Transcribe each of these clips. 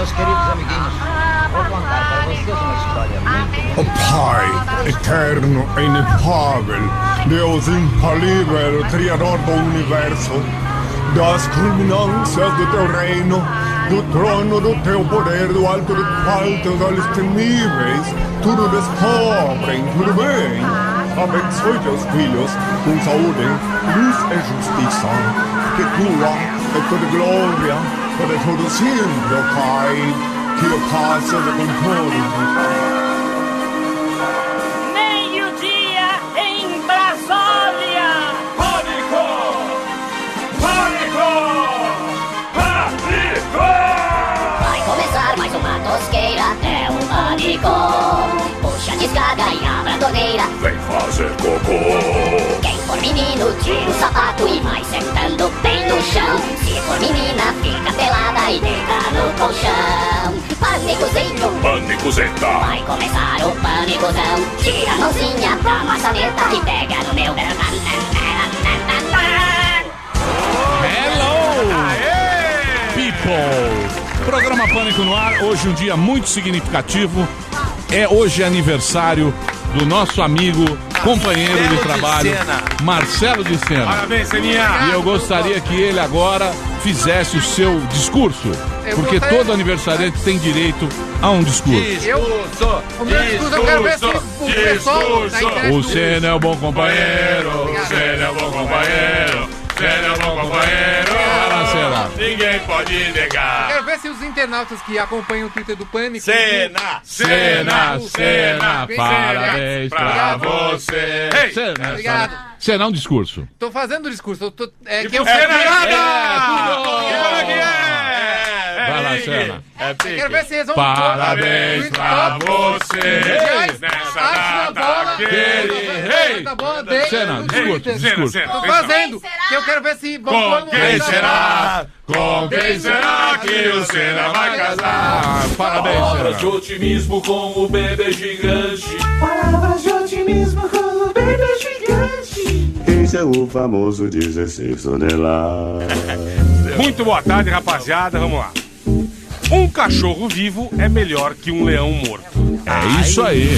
Meus queridos amiguinhos, vou contar para vocês uma história muito... O Pai, eterno e inefável, Deus infalível, Criador do Universo, das culminâncias do teu reino, do trono do teu poder, do alto de qual teus olhos temíveis tudo descobrem, tudo bem. Abençoe teus filhos com saúde, luz e justiça, que tua é toda glória, para todo sempre, ó Pai, que o Pai seja com todos. Meio-dia em Brasília! Pânico! Pânico! Pânico! Vai começar mais uma tosqueira até o pânico. Puxa, descarga e abra a torneira. Vem fazer cocô! Quem for menino, tira o sapato e vai sentando bem no chão. Se for menina, fica pelada e deita no colchão. Pânicozinho, Pânicozeta! vai começar o pânicozão. Tira a mãozinha pra maçaneta e pega no meu... Hello! People! Programa Pânico no ar, hoje um dia muito significativo. Hoje é aniversário do nosso amigo, companheiro de trabalho, Marcelo de Sena. Parabéns, Seninha! E eu gostaria que ele agora fizesse o seu discurso, porque todo aniversariante tem direito a um discurso. O meu discurso eu quero ver se o pessoal da internet... O Sena é o bom companheiro, o Sena é o bom companheiro, o Sena é o bom companheiro. Ninguém pode negar. Quero ver se os internautas que acompanham o Twitter do Pânico... Sena, parabéns pra você. Sena, Obrigado. Sena, um discurso. Tô fazendo o discurso. Que eu quero Vai lá, Sena. Eu quero ver se eles vão... Parabéns pra você. Nessa data querida. Sena, discurso. Tô fazendo. Que eu quero ver se vão pôr no... Quem será? Com quem será que o Sena vai casar? Parabéns, Palavras de Sena. otimismo com o bebê gigante. Palavras de otimismo com o bebê gigante. Esse é o famoso 16 toneladas. Muito boa tarde, rapaziada. Vamos lá. Um cachorro vivo é melhor que um leão morto. É isso aí.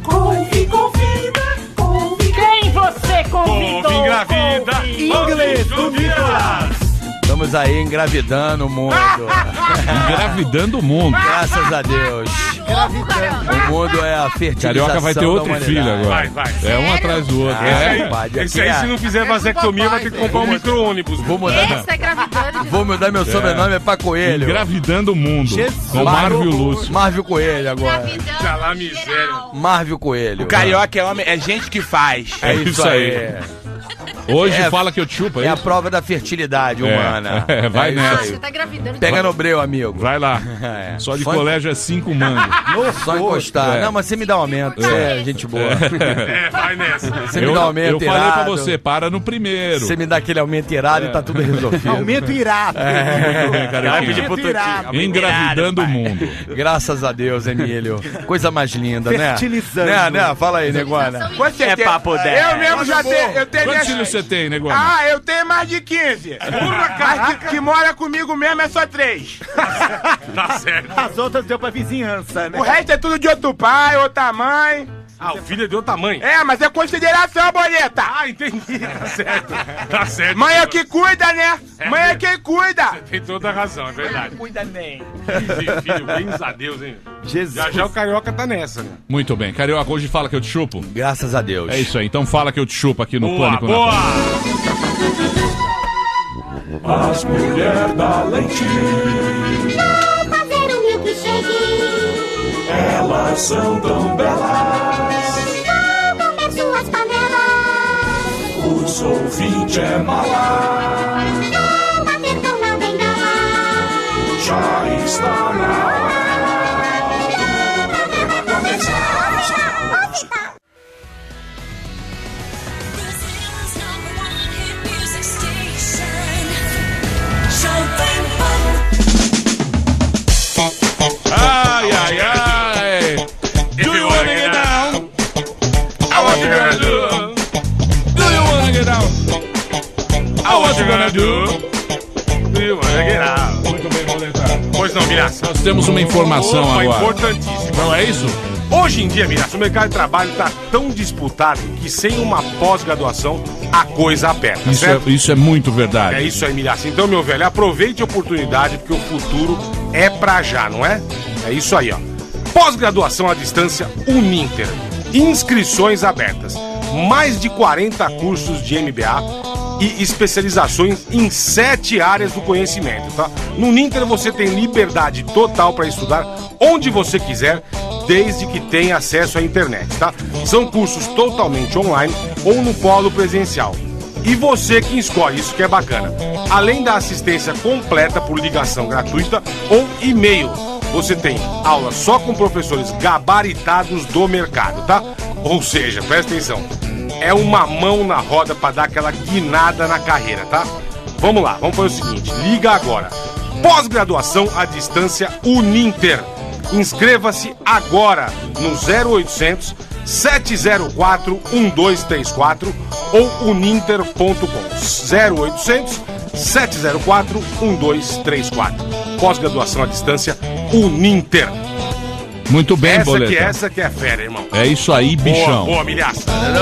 Quem você convidou? Couve engravida. Inglês do Nicolas. Estamos aí engravidando o mundo. Engravidando o mundo. Graças a Deus. O mundo é a fertilização. Carioca vai ter outro filho agora. Vai. É um atrás do outro. Esse aí, se não fizer vasectomia, vai ter que comprar um micro-ônibus. Vou mudar meu sobrenome é pra Coelho. Engravidando o mundo. Com Marvio Lúcio. Marvio Coelho agora. Já lá, miséria. Marvio Coelho. O carioca é homem, é gente que faz. É isso aí. Hoje fala que eu chupo, é a prova da fertilidade humana. Vai nessa. Você tá engravidando. Pega no breu, amigo. Vai lá. Só de colégio é 5 mangos. Só encostar. Não, mas você me dá um aumento. Você é gente boa. Vai nessa. Você me dá um aumento irado. Eu falei pra você, para no primeiro. Você me dá aquele aumento irado e tá tudo resolvido. Aumento irado. Engravidando o mundo. Graças a Deus, Emílio. Coisa mais linda, né? Fertilizando. Né? Fala aí, Negona. É papo 10. Eu mesmo já tenho. Eu tenho Quantos filhos você tem, Negona? eu tenho mais de 15. Mas que mora comigo mesmo é só 3. Tá certo. As outras deu pra vizinhança, né? O resto é tudo de outro pai, outra mãe. Ah, o filho é de outro tamanho. É, mas é consideração, boleta. Ah, entendi. Tá certo. Mãe é que cuida, né? Mãe é quem cuida. Você tem toda a razão, é verdade. Cuida nem. Filho, graças a Deus, hein? Jesus. Já o carioca tá nessa, né? Muito bem. Carioca, hoje fala que eu te chupo? Graças a Deus. É isso aí. Então fala que eu te chupo aqui no Pânico na Boa! As mulheres da leite. Vou fazer um milkshake. Elas são tão belas. Vou comer suas panelas. Os ouvintes é mala. Vou bater com na bengala. Já está na hora. Ai, ai, ai. Do you wanna get down? I want you gonna do. Do you wanna get down? I want you gonna do. Do you wanna get out? Muito bem, Boleta. Pois não, Milhaça. Nós temos uma informação Opa, agora. Importantíssima. Não é isso? Hoje em dia, Milhaça, o mercado de trabalho está tão disputado que sem uma pós-graduação a coisa aperta, certo? Isso é muito verdade. É isso aí, Milhaça. Então, meu velho, aproveite a oportunidade porque o futuro é pra já, não é? É isso aí, ó. Pós-graduação à distância Uninter. Inscrições abertas. Mais de 40 cursos de MBA e especializações em 7 áreas do conhecimento, tá? No Uninter você tem liberdade total para estudar onde você quiser, desde que tenha acesso à internet, tá? São cursos totalmente online ou no polo presencial. E você que escolhe, isso que é bacana. Além da assistência completa por ligação gratuita ou e-mail, você tem aula só com professores gabaritados do mercado, tá? Ou seja, presta atenção, é uma mão na roda para dar aquela guinada na carreira, tá? Vamos lá, vamos fazer o seguinte, liga agora. Pós-graduação à distância Uninter. Inscreva-se agora no 0800 704 1234 ou uninter.com. 0800 704 1234. Pós-graduação à distância Uninter. Muito bem, Boleta. Essa que é fera, irmão. É isso aí, bichão. Boa, Milhaça.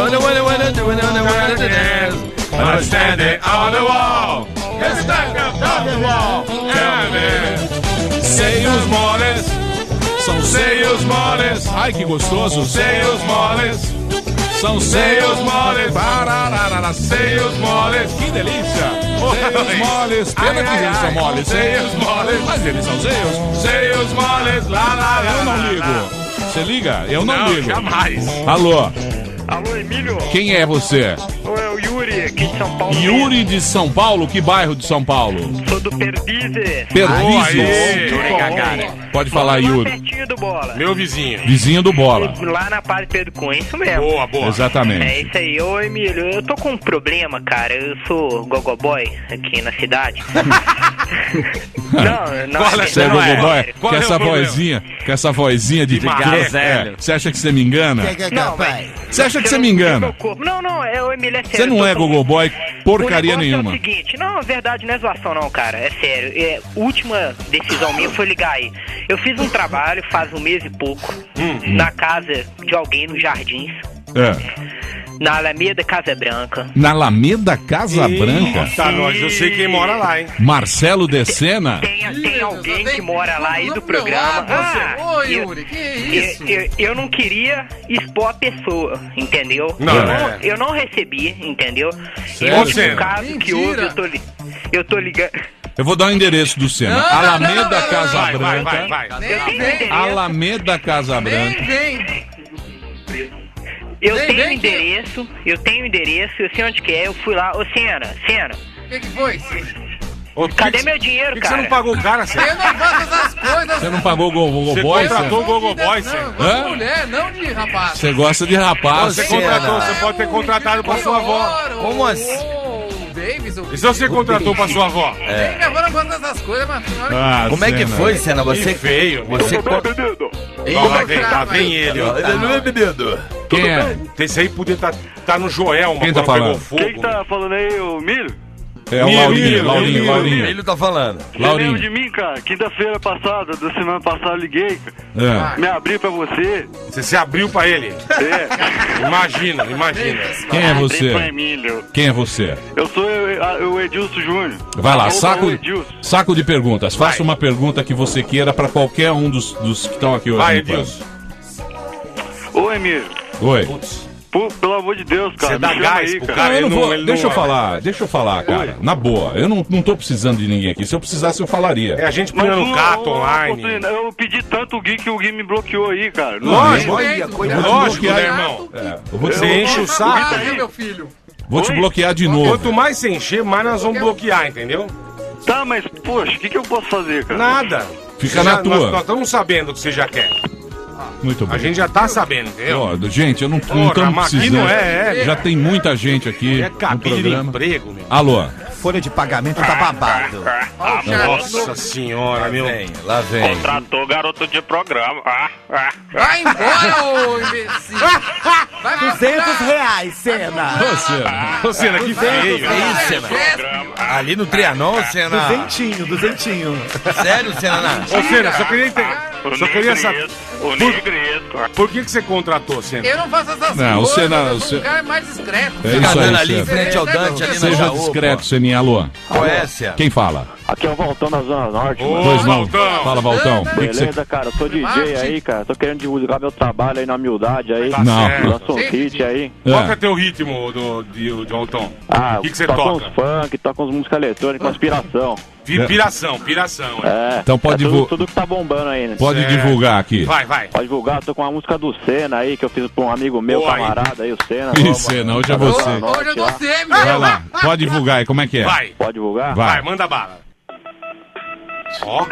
Seios moles, são seios moles. Ai, que gostoso. Seios moles, são seios moles. Pararara, seios moles. Que delícia. Seios moles. Pena que eles são moles. Seios moles. Mas eles são seios. Seios moles. Eu não ligo. Você liga? Eu não ligo. Jamais. Alô. Alô, Emílio? Quem é você? É o Yuri, aqui de São Paulo. Yuri de São Paulo? Que bairro de São Paulo? Sou do Perdizes. Perdizes? Pode falar, Yuri. Pertinho do Bola. Meu vizinho. Vizinho do Bola. Lá na Padre Pedro Cunha, isso mesmo. Boa, boa. Exatamente. É isso aí. Ô, Emílio, eu tô com um problema, cara. Eu sou gogoboy aqui na cidade. Não, você é gogoboy? Com essa vozinha de groselho. Você acha que você me engana? Não, você acha que você me engana? Não, o Emílio é sério. Você não é gogoboy porcaria nenhuma. É o seguinte, não, verdade, não é zoação não, cara, é sério. Última decisão minha foi ligar aí. Eu fiz um trabalho faz um mês e pouco na casa de alguém nos Jardins. Na Alameda Casa Branca. Na Alameda Casa Branca? Tá, nós, eu sei quem mora lá, hein? Marcelo Decena? Tem alguém que mora lá aí do programa. Oi, Yuri, que isso? Eu não queria expor a pessoa, entendeu? Eu não recebi, entendeu? Sério? No caso que houve, eu tô ligando. Eu vou dar o endereço do Senna. Alameda Casa Branca. Vai. Alameda Casa Branca. Eu tenho endereço, eu sei onde que é, eu fui lá. Ô, Senna. O que foi? Cadê meu dinheiro, Por que cara? você não pagou o cara, Senna? Eu não faço essas coisas. Você não pagou o Gogoboy? Você contratou o Gogoboy, Senna? Não, de mulher, não de rapaz. Você gosta de rapaz. Você pode ter contratado pra sua avó. Como assim? Davis, E se você contratou pra sua avó? Minha avó não gosta dessas coisas, mas... Como é que foi, Senna? Você feio. Você Vem ele, ó. Ele não é bebido. Quem é? Esse aí podia tá no Joel, Quem tá falando? Quem que tá falando aí, o Milho? É o Laurinho. Ele tá falando. Laurinho. Lembra de mim, cara? Quinta-feira passada, da semana passada, eu liguei, cara. Me abri pra você. Você se abriu pra ele? Imagina. Quem é você? Pro Emílio. Quem é você? Eu sou o Edilson Júnior. Vai lá, saco de perguntas. Faça uma pergunta que você queira pra qualquer um dos que estão aqui hoje. Vai, Edilson. Ô, Emílio. Oi. Pelo amor de Deus, cara. Você dá gás pro cara. Deixa eu falar, cara. Na boa, eu não tô precisando de ninguém aqui. Se eu precisasse, eu falaria. É a gente põe no Cato online. Eu pedi tanto o Gui que o Gui me bloqueou aí, cara. Lógico, né, irmão? Você enche o saco. meu filho. Vou te bloquear de novo. Quanto mais você encher, mais nós vamos bloquear, entendeu? Tá, mas, poxa, o que eu posso fazer, cara? Nada. Fica na tua. Nós estamos sabendo o que você já quer. Muito bem. A gente já tá sabendo, entendeu? Gente, eu não tô precisando. Já tem muita gente aqui É no cabide de programa. emprego, meu. Alô. folha de pagamento tá babado. Nossa senhora, meu. Lá vem. Contratou garoto de programa. Vai embora, ô imbecil. Vai R$200, Senna. Ô, Senna, que feio. Que isso, Senna? Ali no Trianon, Senna. Duzentinho. Sério, Senna? Ô, Senna, só queria entender. Só queria saber. Por que você contratou, Senna? Eu não faço essas Não, coisas. o Senna- Eu sou um cara mais discreto. É isso aí, ali em Senna. frente ao Dante, ali no Seja Jaú, discreto, Seninha. Alô. Qual é, Senna? Quem fala? Aqui é o Valtão da Zona Norte, mano. Pois não. Fala, Valtão. O que que você... Beleza, cara? Eu sou DJ aí, cara. Tô querendo divulgar meu trabalho aí na humildade aí. Tá Não. certo. Lança um hit aí. Qual que é teu ritmo, de Alton? Ah, O que você toca toca? uns funk, toca uns música eletrônica, conspiração. Piração. É. Então pode divulgar. Tudo que tá bombando aí, né? Pode divulgar aqui. Vai. Pode divulgar, tô com uma música do Senna aí, que eu fiz pra um amigo meu, Boa, camarada aí, o Senna. Ih, Senna, hoje é você. Hoje é você, meu. Vai lá. Pode divulgar aí, como é que é? Vai. Pode divulgar? Vai. Manda bala. Ó.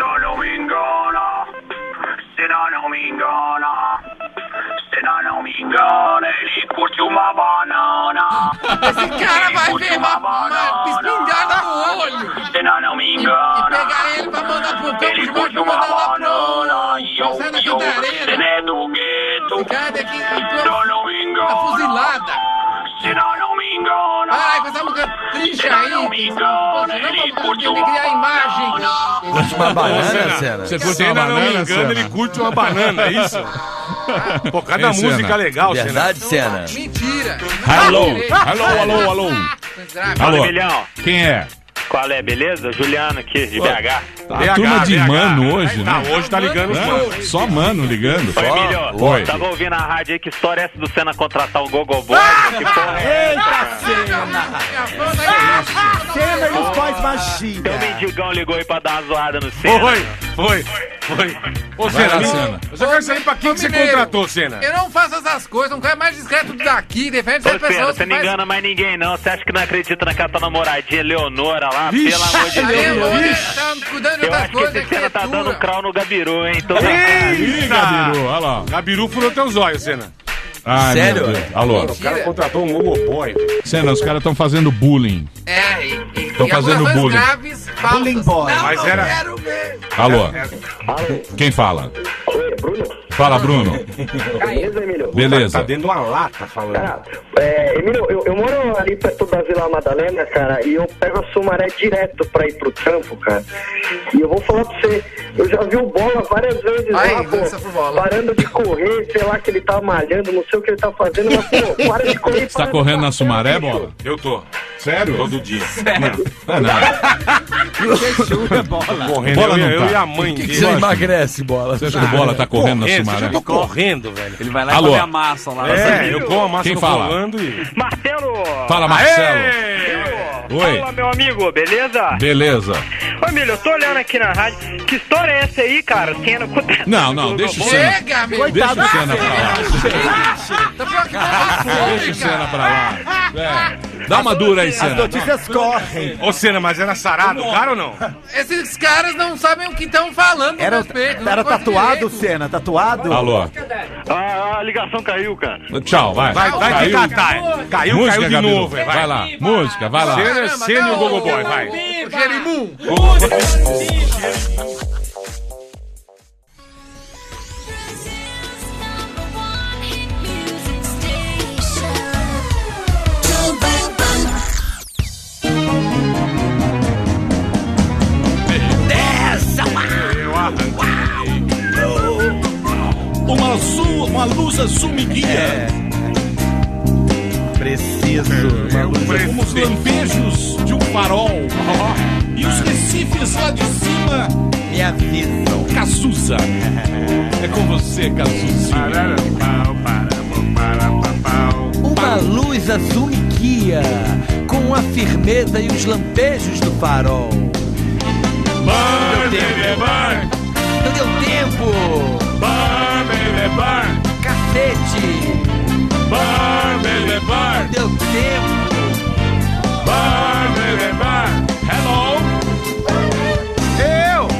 Ele curte uma banana. Esse cara vai ver uma espingarda no olho. Senna não me E engana. pegar ele pra mandar pro campo de Ele baixo curte pra uma mandar lá banana. pro... Sai da cantareira. Senna é do gueto. Esse cara daqui Senna não me engana. a fuzilada. Senna não me engana. Vai com essa música triste aí. Não me engana. Ele curte Tem que criar imagem. Curte uma banana, Senna? Você curte uma Senna, não me banana, engano, ele Senna? curte uma banana, é isso? Pô, cada Hein, música Senna? legal, Senna. Verdade, Senna? Mentira. Alô. Fala, Alô. Emilhão. Quem é? Qual é, beleza? Juliano aqui, de BH. A turma de mano hoje, Tá, né? hoje tá ligando os manos. Só mano ligando. Oi, Emilho. Oi. Tava ouvindo a rádio aí, que história é essa do Senna contratar um Gogoboy? Que porra é essa? Senna e os Boys Machine. Teu mendigão ligou aí pra dar uma zoada no Senna. Foi. Ô, Vai lá, Senna, Senna. eu só quero saber pra quem que você Mineiro, contratou, Senna. Eu não faço essas coisas, um cara mais discreto daqui, defende Ô, essas Senna, pessoas. você não engana mais ninguém, não. Você acha que não acredita naquela tua namoradinha Leonora lá? Vixe, Pelo amor de Deus. Tá cuidando de Eu outras acho que coisas, esse Senna tá dando arquitetura. crau no Gabiru, hein? Tô Ih, Gabiru, olha lá. Gabiru furou teus olhos, Senna. Ai, Sério? meu Deus. Alô. O cara contratou um Gogoboy. Senna, os caras estão fazendo bullying. Tô fazendo acusações bullying. graves, falsas. Mas era... Quero ver. Alô. Quem fala? Fala, Bruno. Beleza, Emílio? Beleza. Tá dentro de uma lata falando. Cara, Emílio, eu moro ali perto da Vila Madalena, cara, e eu pego a Sumaré direto pra ir pro trampo, cara. E eu vou falar pra você, eu já vi o Bola várias vezes lá, pô, parando de correr, sei lá que ele tá malhando, não sei o que ele tá fazendo, mas, pô, para de correr. Você tá correndo na Sumaré, Bola? Eu tô. Sério? Todo dia. Não é nada. Correndo, Bola não eu tá. e a mãe Por que dele. você emagrece, Bola? Você acha que o Bola tá correndo na Sumaré? Eu tô correndo, velho. Ele vai lá Alô. e come a massa lá. É, eu como a massa Quem no fala? Rolando e... Marcelo! Fala, Marcelo. Oi. Fala, meu amigo, beleza? Beleza. Ô, Emílio, eu tô olhando aqui na rádio. Que história é essa aí, cara? Senna... Não, deixa o Senna. Chega, meu. Deixa o Senna pra lá. Tá pior que você, Deixa o Senna cara. pra lá. É. Dá uma dura aí, Senna. Notícias correm. Ô, Senna, mas era sarado o cara ou não? Esses caras não sabem o que estão falando a respeito. Era tatuado, Senna? Tatuado? Alô. A ligação caiu, cara. Tchau, vai. Vai Caiu. que catar. Caiu Música, de Gabiru. novo, velho. Vai lá. Música, vai lá. Senna e o Gogoboy, vai. O Jerimum. Uma luz azul me guia. Preciso. Como os lampejos de um farol. E os recifes lá de cima Me avisam. Cazuza. É com você, Cazuzinha. Uma luz azul me guia, com a firmeza e os lampejos do farol. Burn, baby, burn. Não deu tempo. Burn, baby, burn. Cacete. Burn, baby, burn. Não deu tempo. Burn, baby, burn. Hello. Eu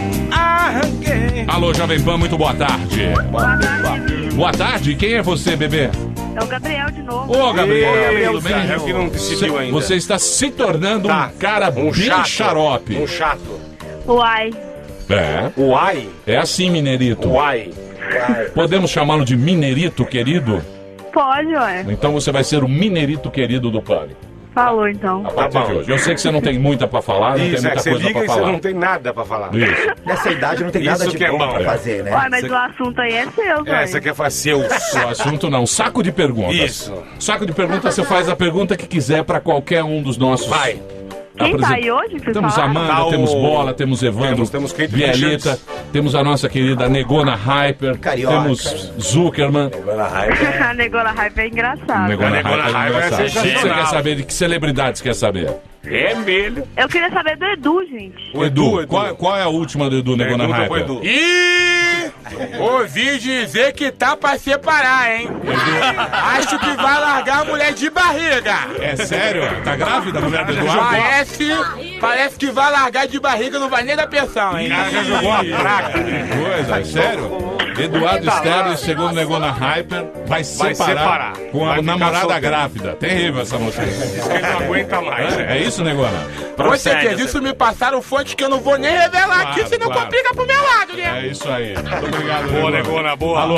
arranquei. Alô, Jovem Pan, muito boa tarde. Boa tarde, quem é você, bebê? É o Gabriel de novo. Ô, Gabriel, tudo bem? É o que não decidiu ainda. Você está se tornando um cara bem chato, xarope. Um chato. Uai. É. Uai? É assim, Mineirito. Uai. Podemos chamá-lo de Mineirito, querido? Pode, ué. Então você vai ser o Mineirito querido do Pânico. Falou, então. A partir de hoje. Eu sei que você não tem muita pra falar, não tem muita coisa pra e falar. você não tem nada pra falar. Isso. Nessa idade não tem nada de bom pra fazer, né? Uai, mas o assunto aí é seu, velho. Você quer fazer o assunto não, saco de perguntas. Isso. Saco de perguntas, você faz a pergunta que quiser pra qualquer um dos nossos. Vai. Quem tá aí hoje? Temos Amanda, temos Bola, temos Evandro, temos Kate Bielita, temos a nossa querida Negona Hyper, Carioca. Temos Zuckerman. A Negona Hyper é engraçada. Negona Hyper é engraçado. O que você sensacional. quer saber? De que celebridades quer saber? É milho. Eu queria saber do Edu, gente. O Edu. Qual é a última do Edu, Negona Hyper? Ih! Ouvi dizer que tá pra separar, hein? Acho que vai largar a mulher de barriga. É sério? Tá grávida a mulher do Eduardo? Parece que vai largar de barriga, não vai nem dar pensão, hein? Já jogou a praga. Coisa, é sério? Eduardo Sterling, segundo Negona Hyper, vai separar com a namorada grávida. Terrível essa notícia. Ele não aguenta mais. É isso, Negona? Com certeza, isso me passaram fontes que eu não vou nem revelar aqui, senão complica pro meu lado, né? É isso aí. Muito obrigado, Boa, Negona, boa. Alô?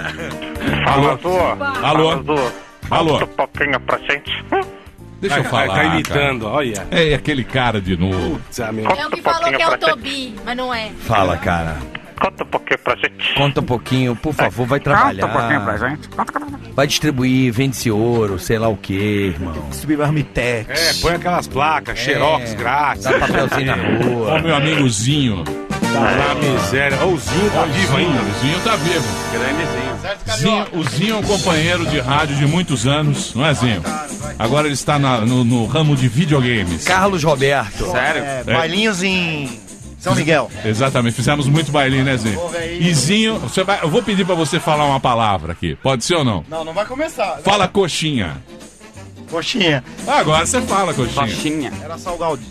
Alô? Um pouquinho pra gente. Deixa eu falar. Tá imitando, olha. É aquele cara de novo. É o que falou que é o Tobi, mas não é. Fala, cara. Conta um pouquinho pra gente. Conta um pouquinho, por favor, vai trabalhar. Conta um pouquinho pra gente. Vai distribuir, vende-se ouro, sei lá o que, irmão. Distribuir marmitex. Põe aquelas placas, xerox grátis. Dá papelzinho na rua. Ó, meu amigo Zinho. Tá lá, miséria. Ó, o Zinho tá vivo ainda. O Zinho tá vivo. O Zinho é um companheiro de rádio de muitos anos, não é, Zinho? Agora ele está no ramo de videogames. Carlos Roberto. Sério? Bailinhos em São Miguel. Exatamente, fizemos muito bailinho, né, Zinho? E Zinho, eu vou pedir pra você falar uma palavra aqui. Pode ser ou não? Não vai começar. Fala coxinha. Coxinha. Agora você fala coxinha. Coxinha. Era salgadinho.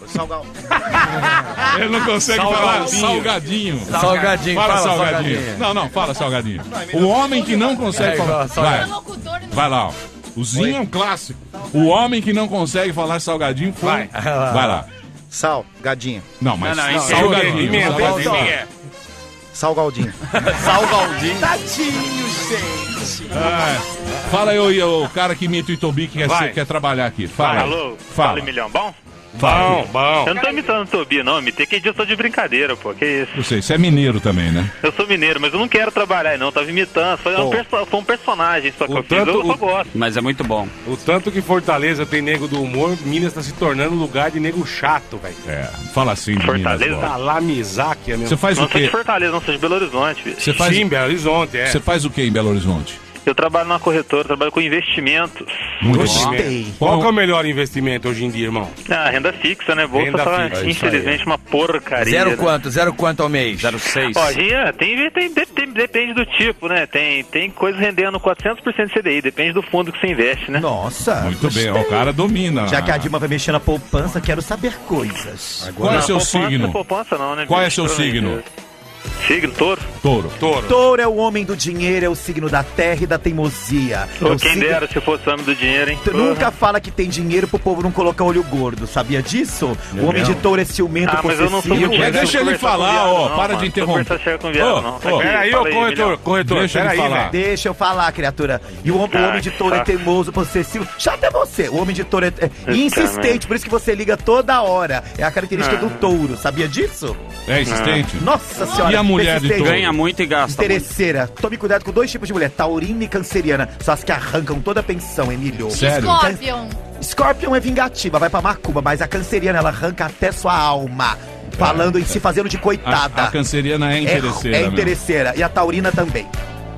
Ele não consegue falar salgadinho. Salgadinho. Fala Fala salgadinho. Não, fala salgadinho. O homem que não consegue falar... Vai lá, ó. O Zinho é um clássico. O homem que não consegue falar salgadinho foi... Vai lá. Salgadinho. Não, mas Não, salgadinho. Salgaldinho. Salgaldinho. Tadinho, gente. Fala aí, o cara que imita o Itobi que quer trabalhar aqui. Fala. Alô? Fala. Milhão, bom? Bom. Eu não tô imitando o Tobi, não. Imitei que dia eu tô de brincadeira, pô. Que isso? Eu sei, você é mineiro também, né? Eu sou mineiro, mas eu não quero trabalhar, não. Eu tava imitando. Foi um personagem só que eu fiz. Eu só gosto. Mas é muito bom. O tanto que Fortaleza tem nego do humor, Minas tá se tornando lugar de nego chato, velho. É, fala assim de Fortaleza? Minas. Tá lá, Misáquia, meu. Você faz Não o sou de quê? Fortaleza, não sou de Belo Horizonte, bicho. Sim, Belo Horizonte, Você faz o quê em Belo Horizonte? Eu trabalho numa corretora, trabalho com investimentos. Qual que é o melhor investimento hoje em dia, irmão? Ah, renda fixa, né? Bolsa Renda tá, fixa, infelizmente, uma porcaria. Zero quanto ao mês? 0,6. Ó, depende do tipo, né? Tem coisa rendendo 400% de CDI, depende do fundo que você investe, né? Nossa. Muito bem, o cara domina. Já que a Dilma vai mexer na poupança, quero saber coisas. Qual é seu signo? Não é poupança não, né? Qual é seu signo? Signo, touro? Touro é o homem do dinheiro, é o signo da terra e da teimosia. Quem dera se fosse o homem do dinheiro, hein? Tu nunca fala que tem dinheiro pro povo não colocar olho gordo, sabia disso? O homem de touro é ciumento, mas eu não sou possessivo. muito Deixa ele falar, ó, para de interromper. Peraí, ô corretor, Deixa ele falar. Deixa eu falar, criatura. E o homem de touro é teimoso, possessivo. Chato é você. O homem de touro é insistente, por isso que você liga toda hora. É a característica do touro, sabia disso? É insistente? Nossa senhora. E a mulher de touro? Ganha muito e gasta interesseira. Tome cuidado com dois tipos de mulher, taurina e canceriana. Só as que arrancam toda a pensão, Emílio. Sério? Scorpion é vingativa, vai pra macumba, mas a canceriana, ela arranca até sua alma. Falando em se fazendo de coitada. A canceriana é interesseira. É interesseira. E a taurina também.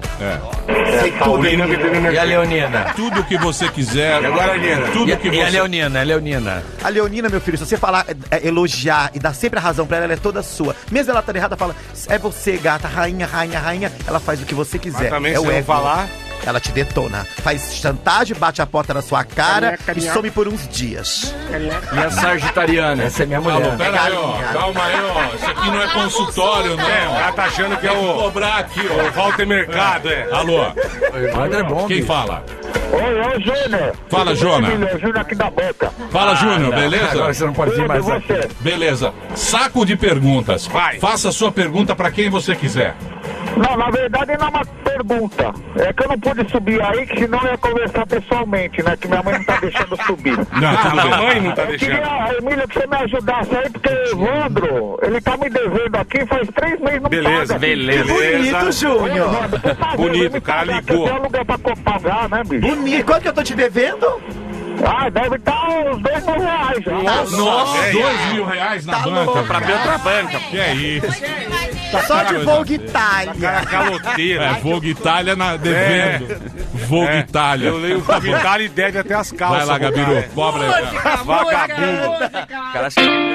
Taurina e a leonina. Tudo que você quiser. E a leonina. A leonina, meu filho, se você falar, elogiar e dar sempre a razão pra ela, ela é toda sua. Mesmo ela tá errada, fala, é você, gata, rainha. Ela faz o que você quiser. Mas também é se o eu ego. falar... ela te detona. Faz chantagem, bate a porta na sua cara e some por uns dias. E a Sagitariana? Essa é minha mulher. Alô, pera aí, ó. Calma aí, ó. Isso aqui não é consultório, não. O cara tá achando que é o... cobrar aqui, ó. O Walter Mercado, Alô. É bom, quem fala? Oi, Júnior. Fala, Jona. Júnior aqui da boca. Fala, Júnior, beleza? Agora você não pode vir mais aqui. Beleza. Saco de perguntas. Vai. Faça a sua pergunta pra quem você quiser. Não, na verdade não é uma pergunta. É que eu não pude subir aí, que senão eu ia conversar pessoalmente, né? Que minha mãe não tá deixando eu subir. Não, tudo bem. A mãe não tá Eu deixando. queria, Emílio, que você me ajudasse aí, porque o Evandro, ele tá me devendo aqui faz 3 meses, não Beleza, paga. beleza. Bonito, Júnior. Bonito, o cara ligou. Tem aluguel pra pagar, né, bicho? Bonito. Quanto que eu tô te devendo? Ah, deve estar uns R$2.000 já. Nossa, R$2.000 na banca. Pra ver outra banca. Que é isso? Só de Vogue Itália. Caloteira. É, Vogue Itália devendo. Vogue Itália. Eu leio o Vogue Itália e deve até as calças. Vai lá, Gabiru. Cobra aí. Vagabundo. Cara,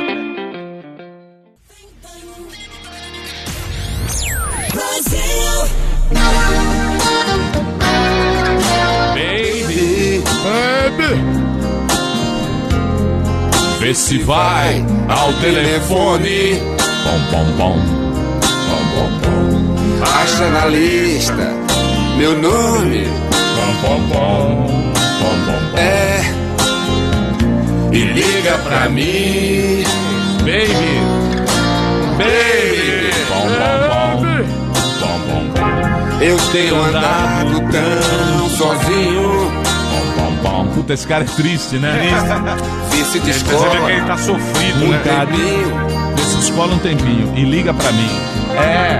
Baby. Vê se vai ao telefone. Bom, bom, bom. Bom, bom, bom. Acha na lista meu nome. Bom, bom, bom. Bom, bom, bom. É. E liga pra mim. Baby. Baby. Bom, bom, bom. Bom, bom, bom. Eu tenho andado tão sozinho. Bom, bom, bom. Puta, esse cara é triste, né? Vice de Você vê que ele tá sofrido, né? Vê se descola um tempinho e liga pra mim. É.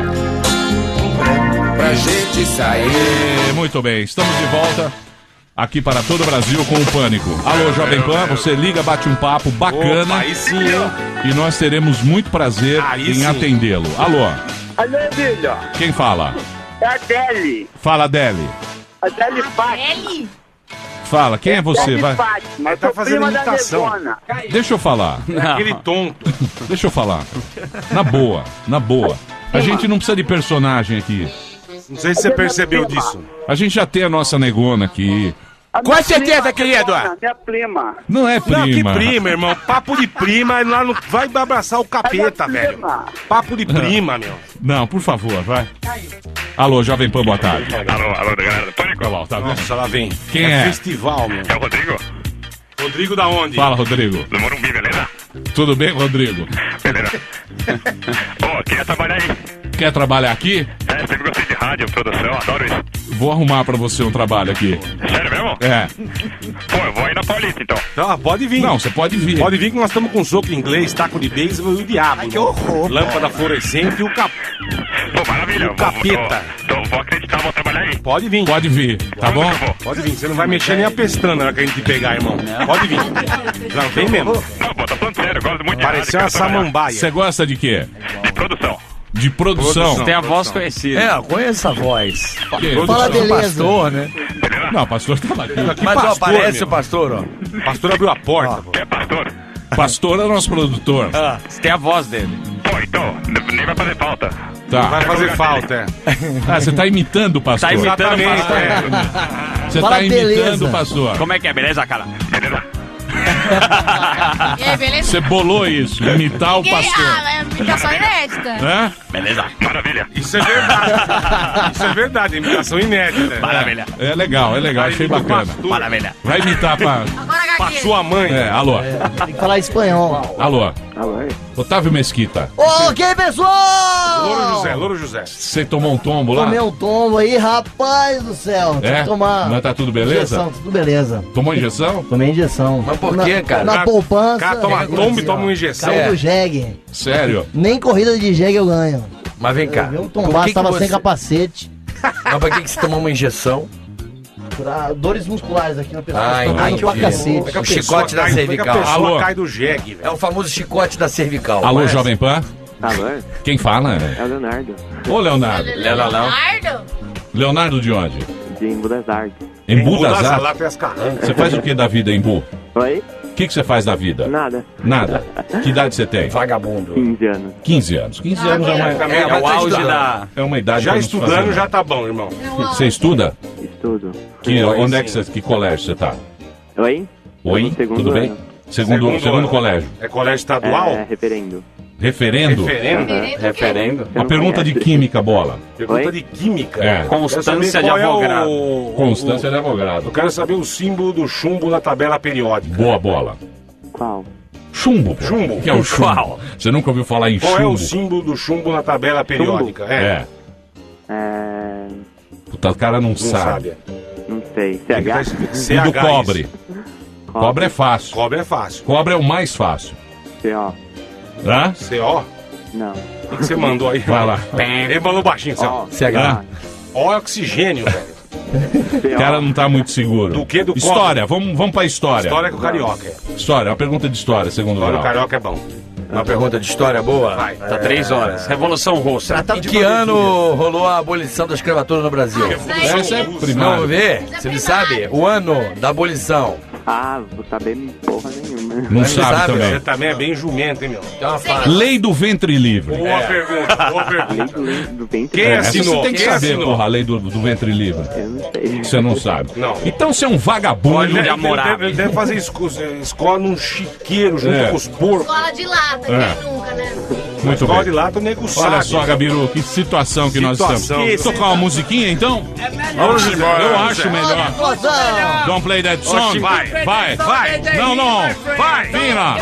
Pra gente sair. Muito bem, estamos de volta aqui para todo o Brasil com o Pânico. Alô, Jovem Pan, você liga, bate um papo bacana. Opa, aí sim, hein? E nós teremos muito prazer em atendê-lo. Alô, Alô, Emílio. quem fala? É a Deli. Fala, Deli. A Deli Fátima. Fala, quem é você? Vai. Mas tá fazendo imitação. Deixa eu falar. Aquele tonto. Deixa eu falar. Na boa, na boa. A gente não precisa de personagem aqui. Não sei se você percebeu disso. A gente já tem a nossa negona aqui. Com certeza, querido. Minha prima. Não é prima. Não, que prima, irmão. Papo de prima, lá não vai abraçar o capeta, velho. Papo de prima, meu. Não, por favor, vai. Alô, Jovem Pan, boa tarde. Alô, galera do Pânico. Olha lá, tá vendo? Nossa, lá vem. Quem é? Festival, meu. É o Rodrigo? Rodrigo da onde? Fala, Rodrigo. Do Morumbi, beleza? Tudo bem, Rodrigo? Beleza. Ô, queria trabalhar aí. Quer trabalhar aqui? É, sempre gostei de rádio, produção, adoro isso. Vou arrumar pra você um trabalho aqui. Sério mesmo? É. Pô, eu vou aí na Paulista, então. Não, pode vir. Não, você pode vir. Pode vir que nós estamos com soco inglês, taco de beisebol e o diabo. Ai, que horror. Lâmpada fluorescente e o Pô, maravilha. O capeta. Vou acreditar, vou trabalhar aí. Pode vir. Pode vir, tá bom? Pode vir. Você não vai mexer nem a pestana na hora que a gente pegar, irmão. Pode vir. Não, vem mesmo. Não, pô, tá falando sério, eu gosto muito de Pareceu uma rádio, quero trabalhar. samambaia. Você gosta de quê? De produção. De produção. Tem a voz conhecida. É, eu conheço a voz. Que? Fala beleza. Pastor, né? Não, pastor tá aqui. Mas ó, pastor, aparece meu. o pastor, ó. Pastor abriu a porta. Quem é pastor? Pastor é nosso produtor. Ah, tem a voz dele. Pô, então, nem vai fazer falta. Tá. Vai fazer falta, é. Ah, você tá imitando o pastor. Tá imitando o pastor. Você Fala tá imitando beleza. o pastor. Como é que é? Beleza, cara? Beleza? E aí, beleza? Você bolou isso, imitar o pastor. Ah, é imitação inédita. Hã? Beleza. Maravilha. Isso é verdade. Isso é verdade, imitação inédita. Maravilha. É legal, achei bacana. Maravilha. Vai imitar pra Pra sua mãe. É, alô. Tem que falar espanhol. Alô. Otávio Mesquita. Ok, pessoal! Louro José. Você tomou um tombo lá? Tomei um tombo aí, rapaz do céu. Tive que tomar. Mas tá tudo beleza? Injeção, tudo beleza. Tomou injeção? Tomei injeção. Mas por quê, cara? Na poupança. Cara, toma tombo e toma uma injeção. Caiu do jegue. Sério? Nem corrida de jegue eu ganho. Mas vem cá. Eu tombar, tava sem capacete. Mas pra que você tomou uma injeção? Pra dores musculares aqui na pessoa. Ah, Tomando pra cacete. O chicote da cervical. A pessoa Alô? cai do jegue, velho. É o famoso chicote da cervical. Alô, mas- Jovem Pan? Alô? Quem fala? É o Leonardo, Ô, Leonardo. Leonardo? Leonardo de onde? de Embu das Artes. Em Budazar? Lá tem as carrancas. Você faz o que da vida em Bu? Oi? O que você faz da vida? Nada. Nada. Que idade você tem? Vagabundo. 15 anos. 15 anos. 15 anos já também é é o auge da... É uma idade Já pra não se fazer estudando nada. já tá bom, irmão. Você estuda? tudo. Onde é que você... Que colégio você tá? Oi? Oi? Tudo bem? Ano. Segundo colégio. É colégio estadual? É, referendo. Referendo? Referendo. Uma pergunta de química, Bola. Pergunta de química? É. Constância de advogado. Constância de advogado. Eu quero saber o símbolo do chumbo na tabela periódica. Boa, Bola. Qual? Chumbo. Chumbo. O que é o chumbo? Qual? Você nunca ouviu falar em Qual chumbo? é o símbolo do chumbo na tabela periódica? É. Puta, o cara não sabe. Não sei. CH? E do cobre? Cobre é fácil. Cobre é fácil. Cobre é o mais fácil. CO. Hã? CO? Não. O que você mandou aí? Vai lá. Ele mandou baixinho, CO. CH. Ó, é oxigênio, velho. O cara não tá muito seguro. Do que? Do cobre? História, vamos pra história. História com o carioca. História, uma pergunta de história, segundo História grau. do carioca é bom. Uma pergunta de história boa? Vai. Tá 3 horas. Revolução Russa. Tratado Em de que ano rolou a abolição da escravatura no Brasil? Essa é primária. Vamos ver? Você não sabe? O ano da abolição. Ah, vou saber porra nenhuma. Não sabe também. Você também é bem jumento, hein, meu? Lei do ventre livre. Boa pergunta, boa pergunta. Quem Essa assinou? você tem que Quem saber, assinou? porra, a lei do ventre livre. Eu não sei. Você não sabe. Não. Então você é um vagabundo. Ele deve fazer escola num chiqueiro junto com os porcos. Escola de lata, quem nunca, né? Muito Escola bem. de lata, o nego sabe. Olha só, Gabiru, que situação que nós Situação. estamos. Tocar uma musiquinha, então? Vamos embora. Eu acho melhor. Don't play that song. Vai, Vai. vai. Não, não. Vai. Fina.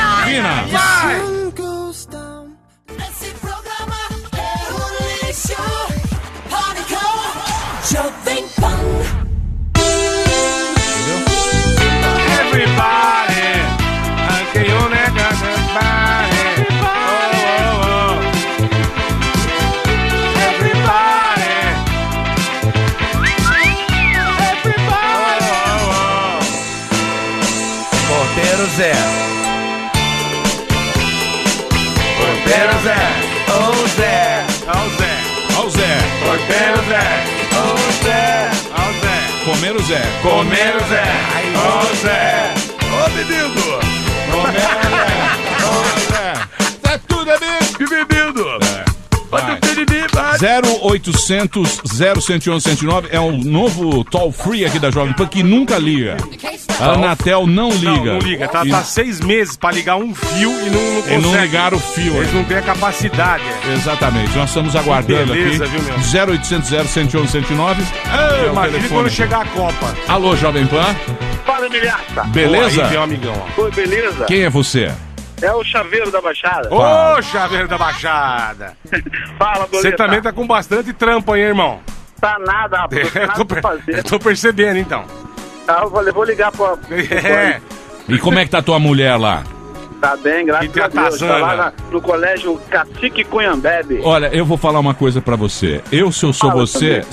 Everybody, anche io ne canto everybody. Porteiro Zé. Porteiro Zé. Ô Zé. Ó o Zé. Ó o Zé. Porteiro Zé. Ô Zé. Ó o Zé. Comer o Zé. Comer o Zé. Ó o Zé. Ô menino. Tá tudo amigo. Que menino. Vai. 0800 0111 109 é um novo toll free aqui da Jovem Pan que nunca liga. A Anatel não liga. Não liga. Tá 6 meses pra ligar um fio e não consegue. E não ligaram o fio. Eles não têm a capacidade. Exatamente. Nós estamos aguardando Beleza, aqui. viu, meu? 0800 111 109. Imagina quando chegar a Copa. Alô, Jovem Pan. Fala, milhaça. Beleza? Aí tem um amigão, ó. Oi, beleza? Quem é você? É o Chaveiro da Baixada. Ô, Chaveiro da Baixada. Fala, Você Boleta. também tá com bastante trampo aí, irmão. Tá nada, rapaz. Não tem nada pra fazer. Eu tô percebendo, então. Tá, eu vou ligar pra... É. E como é que tá tua mulher lá? Tá bem, graças a Deus. Tá lá no colégio Cacique Cunhambebe. Olha, eu vou falar uma coisa pra você. Se eu sou você,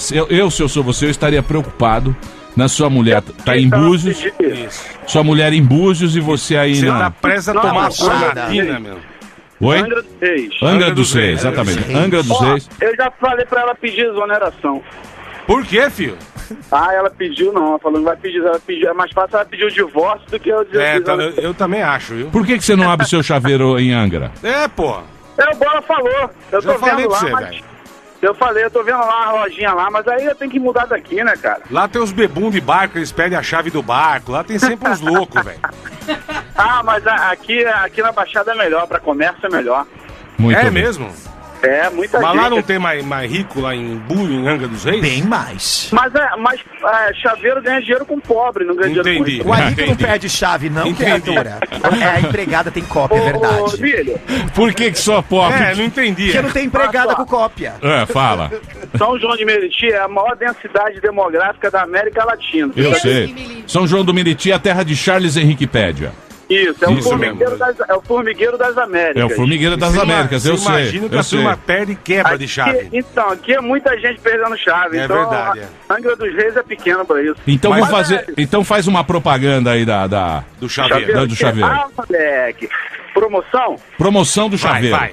eu estaria preocupado na sua mulher. Tá em Búzios. Sua mulher em Búzios e você aí Você na... tá prestes a tomar churatina, meu. Oi? Angra dos Reis. Angra dos Reis, exatamente. Angra dos Ó, Reis. eu já falei pra ela pedir exoneração. Por quê, filho? Ah, ela pediu não. Ela falou que vai pedir. Ela pediu, é mais fácil ela pedir o divórcio do que eu dizer. Eu também acho, viu? Por que você não abre seu chaveiro em Angra? Pô. O Bola falou. Eu Já tô falei vendo pra lá, você, mas... velho. Eu falei, eu tô vendo lá a lojinha lá, mas aí eu tenho que mudar daqui, né, cara? Lá tem os bebum de barco, eles pedem a chave do barco. Lá tem sempre uns loucos, velho. Ah, mas aqui na Baixada é melhor, pra comércio é melhor. Muito é bem. mesmo? É, muita Mas gente. lá não tem mais rico lá em Angra dos Reis? Tem mais. Mas chaveiro ganha dinheiro com pobre, não ganha dinheiro com rico. O rico não pede chave, não, criatura. A empregada tem cópia, é verdade. Filho, Por que só pobre? não entendi. Porque não tem empregada com cópia. Fala. São João de Meriti é a maior densidade demográfica da América Latina. Eu sei. São João do Meriti é a terra de Charles Henrique Pédia. Isso, é o Isso formigueiro das Américas. É o formigueiro das Américas, eu sei. Imagina que a turma perde e quebra de chave. Então, aqui é muita gente perdendo chave. É então, verdade, a Angra dos Reis é pequena pra isso. Então Mas vamos fazer. Então faz uma propaganda aí do chaveiro. Do chaveiro. Ah, moleque. Promoção? Promoção do chaveiro. Vai.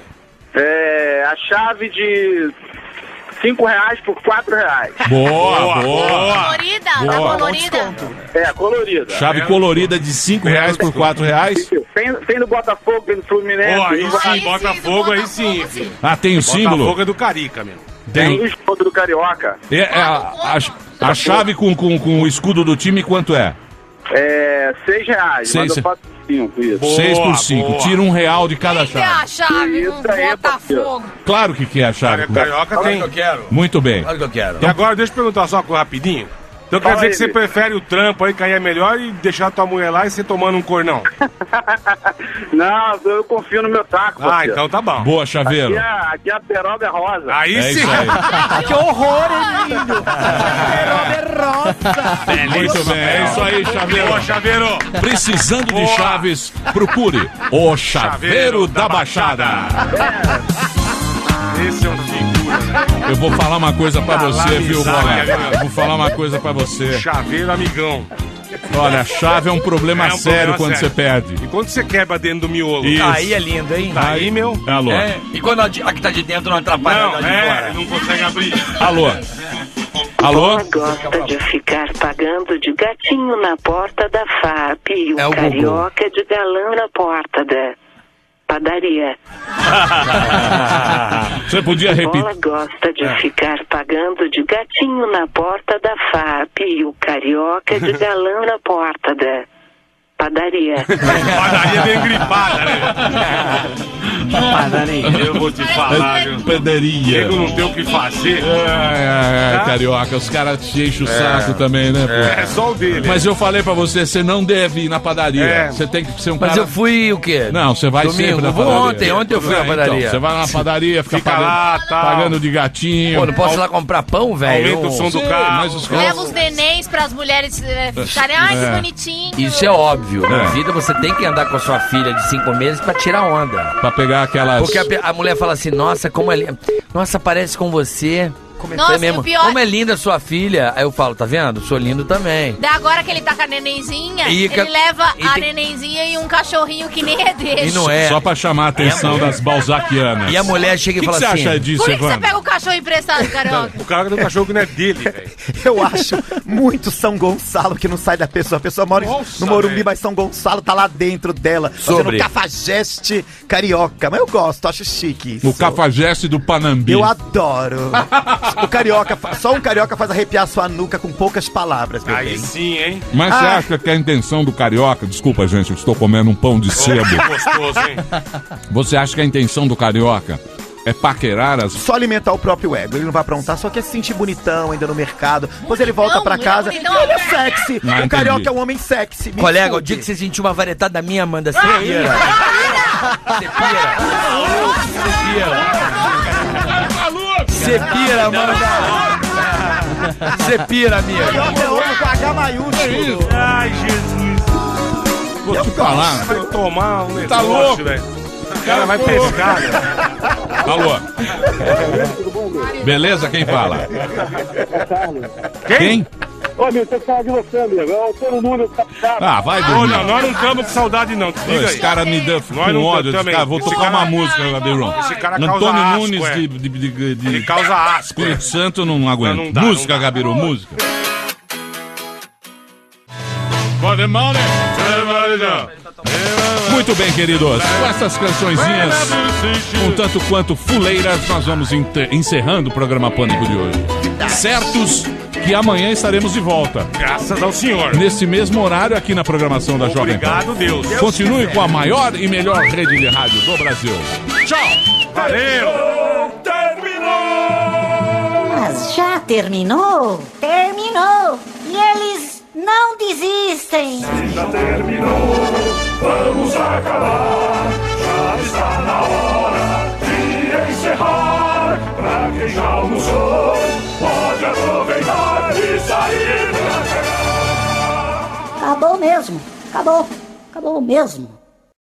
É, a chave de R$5 por R$4. Boa. Colorida? Boa. Tá colorida? É, colorida. Chave colorida de R$5 por R$4. Tem no Botafogo, tem no Fluminense. Pô, aí sim, Botafogo, aí sim, filho. Ah, tem o símbolo? Botafogo é do Carica, meu. Tem o escudo do Carioca. A chave com o escudo do time, quanto é? É R$6, mas eu faço 5, isso. 6 por 5. Tira R$1 de cada Que é chave. a chave Isso do aí, Botafogo. Claro que quer a chave. Carioca tem. que eu quero. Muito bem. Claro que eu quero. E agora, deixa eu perguntar só uma coisa rapidinho. Então quer Fala dizer aí, que você Vitor. prefere o trampo aí, cair é melhor e deixar tua mulher lá e você tomando um cornão? Não, eu confio no meu taco. Ah, parceiro. então tá bom. Boa, Chaveiro. Aqui a peroba é rosa. Aí É sim. isso aí. Que horror, Emílio! Rosa! Muito bem, é isso aí, Chaveiro. Boa, Chaveiro. Precisando de Boa. chaves, procure o Chaveiro da Baixada. Esse é um figura. Eu vou falar uma coisa pra você, viu, amizade, colega? amigo. Vou falar uma coisa pra você. Chaveiro amigão. Olha, a chave é um problema É um sério problema quando sério. você perde. E quando você quebra dentro do miolo? Isso. Aí é lindo, hein? Tá aí, meu. Alô? É, e quando a que tá de dentro não atrapalha Não, a de fora? não consegue abrir. Alô? Alô? Ela gosta de ficar pagando de gatinho na porta da FAP e o É o Gugu. carioca de galã na porta da padaria. Você podia repetir. Ela gosta de ficar pagando de gatinho na porta da FAP e o carioca de galã na porta da padaria. Padaria bem gripada, né? Eu vou te falar, viu? Padaria. Nego não tem o que fazer. Carioca, os caras te enchem o saco também, né? Pô? É só o dele. Mas eu falei pra você, você não deve ir na padaria. É. Você tem que ser um Mas cara... eu fui o quê? Não, você vai Domingo. sempre na Vou padaria. ontem eu fui na padaria. Então, você vai na padaria, fica Fica pagando, lá, tal. pagando de gatinho. Pô, não posso ir lá comprar pão, velho? Aumenta o som do Sei, carro. mas os Leva os nenéns pras mulheres ficarem, ai, que bonitinho. Isso é óbvio. Na vida você tem que andar com a sua filha de 5 meses pra tirar onda. Pra pegar aquelas... Porque a mulher fala assim, nossa, como é linda. Nossa, parece com você. Nossa, É mesmo. e o pior- Como é linda sua filha. Aí eu falo, tá vendo? Sou lindo também. Da agora que ele tá com a nenenzinha, E ele leva e a tem- nenenzinha e um cachorrinho que nem é dele. E não é. Só pra chamar a atenção das balzaquianas. E a mulher chega e que fala você assim... acha disso, Por que você Evandro? pega o cachorro emprestado, Carioca? O cara do cachorro que não é dele, velho. Eu acho muito São Gonçalo que não sai da pessoa. A pessoa mora Nossa, no Morumbi, velho. mas São Gonçalo tá lá dentro dela, Sobre. fazendo cafajeste carioca. Mas eu gosto, acho chique isso. O cafajeste do Panambi. Eu adoro. O carioca, só um carioca faz arrepiar sua nuca com poucas palavras, meu Aí bem. sim, hein? Mas você acha que a intenção do carioca... Desculpa, gente, eu estou comendo um pão de sebo. Que gostoso, hein? Você acha que a intenção do carioca é paquerar as... Só alimentar o próprio ego. Ele não vai aprontar, só quer se sentir bonitão ainda no mercado. Depois ele volta Não, pra ele casa. é Ele bonitão. é sexy. Não, O carioca entendi. é um homem sexy. Me Colega, o escude. dia que você sentiu uma varetada minha, Amanda, você pira. Você pira. Você pira, Amanda. Você pira, amiga. Carioca é homem com H maiúsculo. Ai, Jesus. Vou te falar. Vai tomar um negócio, Tá louco? velho. O cara vai pescar, velho. Alô? Beleza? Quem fala? Quem? Ô, amigo, você fala de você, amigo. Eu tô no número, tá? Ah, vai Ô, dormir. não, nós não estamos com saudade, não. Desliga Esse aí. cara me deu Nós com não ódio. também. Cara, vou Esse tocar cara- uma música, Gabriel. Esse cara causa Antônio asco, Nunes é. de Ele causa asco. Espírito Santo não aguento. Não dá, música, não dá. Gabiru, música. Muito bem, queridos. Com essas cançõezinhas, um tanto quanto fuleiras, nós vamos encerrando o programa Pânico de hoje. Certos que amanhã estaremos de volta. Graças ao senhor. Nesse mesmo horário aqui na programação da Jovem Pan. Obrigado, Deus. Continue com a maior e melhor rede de rádio do Brasil. Tchau! Valeu! Mas já terminou? Terminou! E eles não desistem! Já terminou, vamos acabar. Já está na hora de encerrar. Pra quem já almoçou, pode aproveitar e sair pra cá. Acabou mesmo! Acabou! Acabou mesmo!